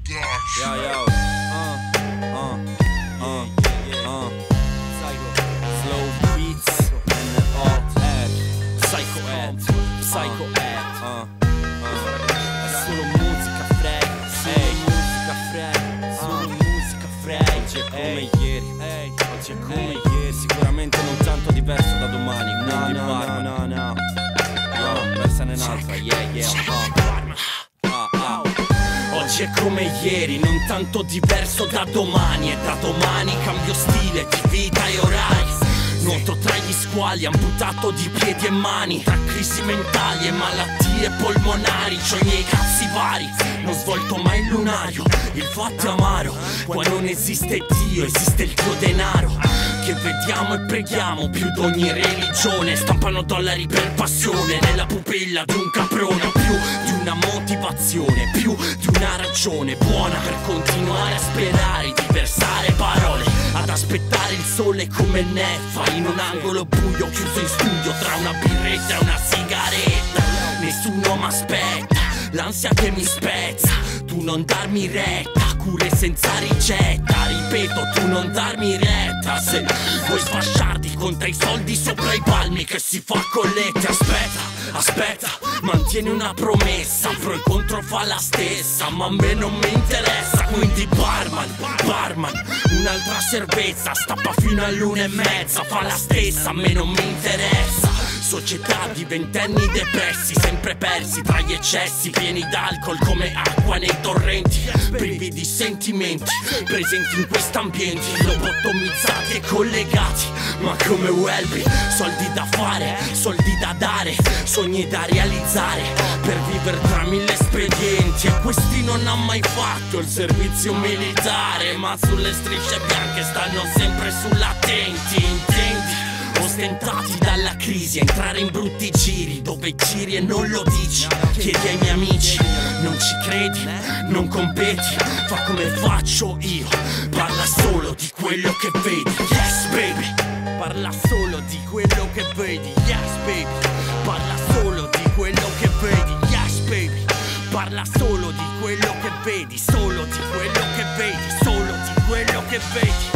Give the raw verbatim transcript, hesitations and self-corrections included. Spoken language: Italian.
Yo, yo, uh, uh, uh, uh, slow beats and all ad, psycho ad, psycho ad, uh, uh, è solo musica frega, ehi, musica frega, solo musica frega. Oggi è come ieri, ehi, oggi è come ieri, sicuramente non tanto diverso da domani. No, no, no, no, no, yo, versane un'altra, yeah, yeah, uh. Oggi è come ieri, non tanto diverso da domani. E da domani cambio stile di vita e orari. Nuoto tra gli squali, amputato di piedi e mani. Tra crisi mentali e malattie polmonari. C'ho i miei cazzi vari, non svolto mai il lunario. Il fatto è amaro, qua non esiste Dio, esiste il tuo denaro, che vediamo e preghiamo più d'ogni religione. Stampano dollari per passione nella pupilla di un caprone. Più di una motivazione, più di una ragione buona per continuare a sperare di versare parole, ad aspettare il sole come neffa in un angolo buio, chiuso in studio tra una birretta e una sigaretta. Nessuno m'aspetta, l'ansia che mi spezza, tu non darmi retta, cure senza ricetta. Ripeto, tu non darmi retta. Se vuoi sfasciarti conta i soldi sopra i palmi che si fa collette. Aspetta, aspetta, mantieni una promessa, pro e contro fa la stessa, ma a me non mi interessa. Quindi barman, barman, un'altra cervezza, stappa fino all'una e mezza, fa la stessa, a me non mi interessa. Società di ventenni depressi, sempre persi tra gli eccessi, pieni d'alcol come acqua nei torrenti, privi di sentimenti, presenti in quest'ambiente, lobotomizzati e collegati, ma come Welby. Soldi da fare, soldi da dare, sogni da realizzare, per vivere tra mille espedienti. E questi non hanno mai fatto il servizio militare, ma sulle strisce bianche stanno sempre sull'attenti, intendi? Ostentati dalla crisi, entrare in brutti giri dove giri e non lo dici. Chiedi ai miei amici, non ci credi, non competi, fa come faccio io, parla solo di quello che vedi. Yes baby, parla solo di quello che vedi. Yes baby, parla solo di quello che vedi. Yes baby, parla solo di quello che vedi, solo di quello che vedi, solo di quello che vedi.